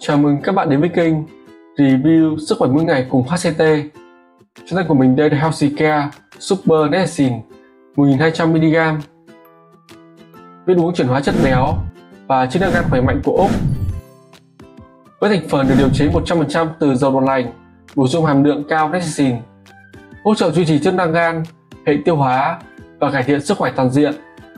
Chào mừng các bạn đến với kênh Review Sức khỏe mỗi ngày cùng HCT. Trong tay của mình đây là Healthy Care Super Niacin 1200mg, viên uống chuyển hóa chất béo và chức năng gan khỏe mạnh của Úc. Với thành phần được điều chế 100% từ dầu đậu nành, bổ sung hàm lượng cao niacin, hỗ trợ duy trì chức năng gan, hệ tiêu hóa và cải thiện sức khỏe toàn diện.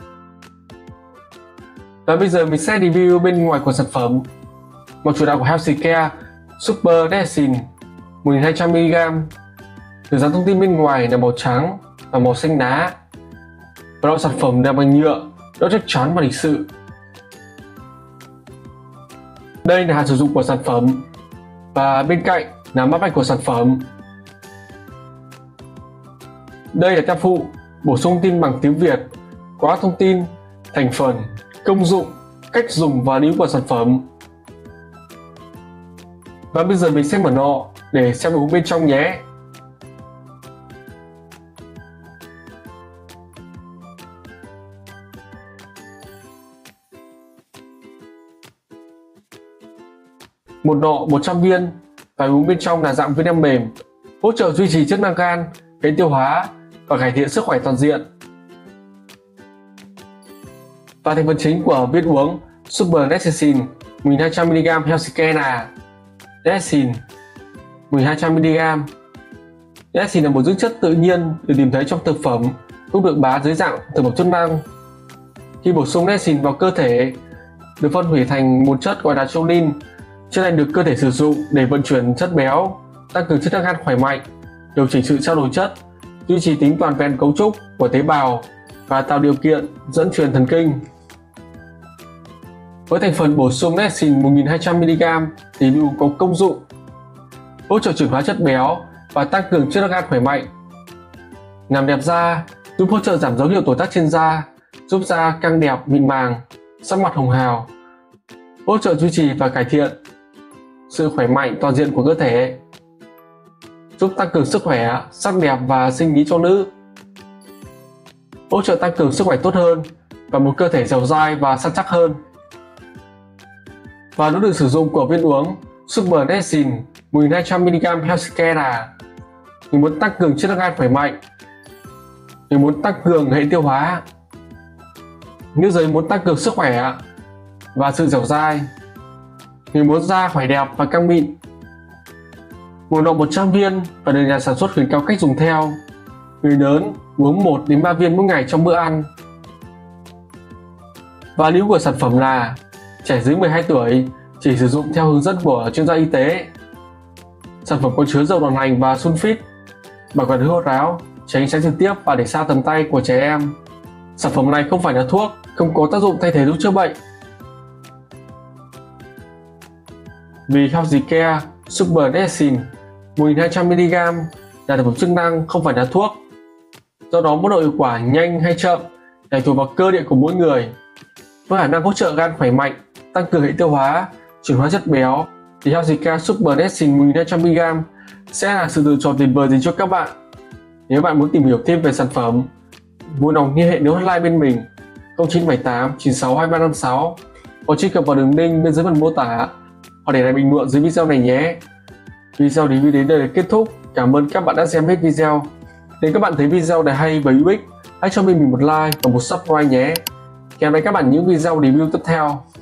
Và bây giờ mình sẽ review bên ngoài của sản phẩm. Màu chủ đạo của Healthy Care Super Niacin 1200mg được dán thông tin bên ngoài là màu trắng và màu xanh lá. Và loại sản phẩm làm bằng nhựa, rất chắc chắn và lịch sự. Đây là hạn sử dụng của sản phẩm và bên cạnh là mã vạch của sản phẩm. Đây là tem phụ bổ sung thông tin bằng tiếng Việt, có thông tin, thành phần, công dụng, cách dùng và lưu của sản phẩm. Và bây giờ mình sẽ mở nọ để xem đồ uống bên trong nhé. Một nọ 100 viên và uống bên trong là dạng viên nang mềm, hỗ trợ duy trì chức năng gan, hệ tiêu hóa và cải thiện sức khỏe toàn diện. Và thành phần chính của viên uống Super Niacin 1200mg Healthy Care là niacin 1200mg. Niacin là một dưỡng chất tự nhiên được tìm thấy trong thực phẩm, cũng được bán dưới dạng thực phẩm chức năng. Khi bổ sung niacin vào cơ thể, được phân hủy thành một chất gọi là choline. Chất này được cơ thể sử dụng để vận chuyển chất béo, tăng cường chức năng gan khỏe mạnh, điều chỉnh sự trao đổi chất, duy trì tính toàn vẹn cấu trúc của tế bào và tạo điều kiện dẫn truyền thần kinh. Với thành phần bổ sung niacin 1200mg thì bị có công dụng hỗ trợ chuyển hóa chất béo và tăng cường chức năng gan khỏe mạnh, làm đẹp da, giúp hỗ trợ giảm dấu hiệu tuổi tác trên da, giúp da căng đẹp mịn màng, sắc mặt hồng hào, hỗ trợ duy trì và cải thiện sự khỏe mạnh toàn diện của cơ thể, giúp tăng cường sức khỏe, sắc đẹp và sinh lý cho nữ, hỗ trợ tăng cường sức khỏe tốt hơn và một cơ thể dẻo dai và săn chắc hơn. Và nó được sử dụng của viên uống Super Niacin 1200mg Healthy Care là mình muốn tăng cường chức năng gan khỏe mạnh, mình muốn tăng cường hệ tiêu hóa, nữ giới muốn tăng cường sức khỏe và sự dẻo dai, người muốn da khỏe đẹp và căng mịn. Một nọ 100 viên và được nhà sản xuất khuyến cáo cách dùng theo. Người lớn uống 1 đến 3 viên mỗi ngày trong bữa ăn. Và lưu của sản phẩm là trẻ dưới 12 tuổi chỉ sử dụng theo hướng dẫn của chuyên gia y tế. Sản phẩm có chứa dầu đậu nành và sunfit, bảo quản khô ráo, tránh ánh sáng trực tiếp và để xa tầm tay của trẻ em. Sản phẩm này không phải là thuốc, không có tác dụng thay thế thuốc chữa bệnh. Vì Healthy Care Super Niacin 1200mg là thực phẩm chức năng, không phải là thuốc. Do đó mức độ hiệu quả nhanh hay chậm tùy thuộc vào cơ địa của mỗi người. Với khả năng hỗ trợ gan khỏe mạnh, tăng cường hệ tiêu hóa, chuyển hóa chất béo thì Healthy Care Super Niacin 1200mg sẽ là sự lựa chọn tuyệt vời dành cho các bạn. Nếu bạn muốn tìm hiểu thêm về sản phẩm, vui lòng liên hệ đến hotline bên mình 0978 96 2356 hoặc truy cập vào đường link bên dưới phần mô tả hoặc để lại bình luận dưới video này nhé. Video review đến đây là kết thúc. Cảm ơn các bạn đã xem hết video. Nếu các bạn thấy video này hay và hữu ích, hãy cho mình một like và một subscribe nhé. Hẹn gặp lại các bạn những video review tiếp theo.